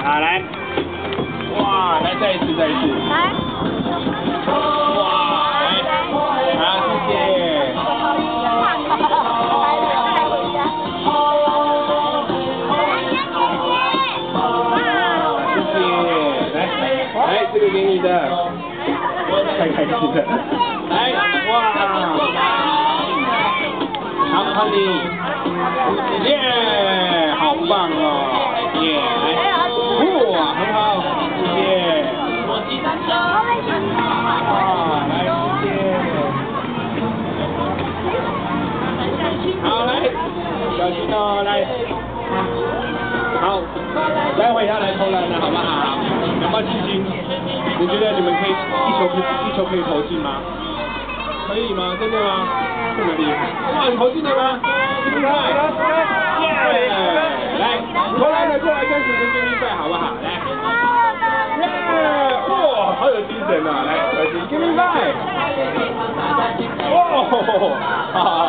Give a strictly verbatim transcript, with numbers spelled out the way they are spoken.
好来，哇，来再一次，再一次。 来。 哇，来，好，谢谢。来，这个给你的，太开心了。来，哇，好，好你，耶，好棒哦，耶，来，哇，很好，谢谢。哇，来，谢谢。好，来，小心哦，来，好，待会要来投篮了，好不好？有没有信心？你觉得你们可以一球可以一球可以投进吗？可以吗？真的吗？这么厉害！哇，你投进了吗？厉害！耶！来，投篮的过来跟主持人对比赛好不好？来，耶！哇，好有精神啊！来，开心 ，Give me five！ 哇，好好。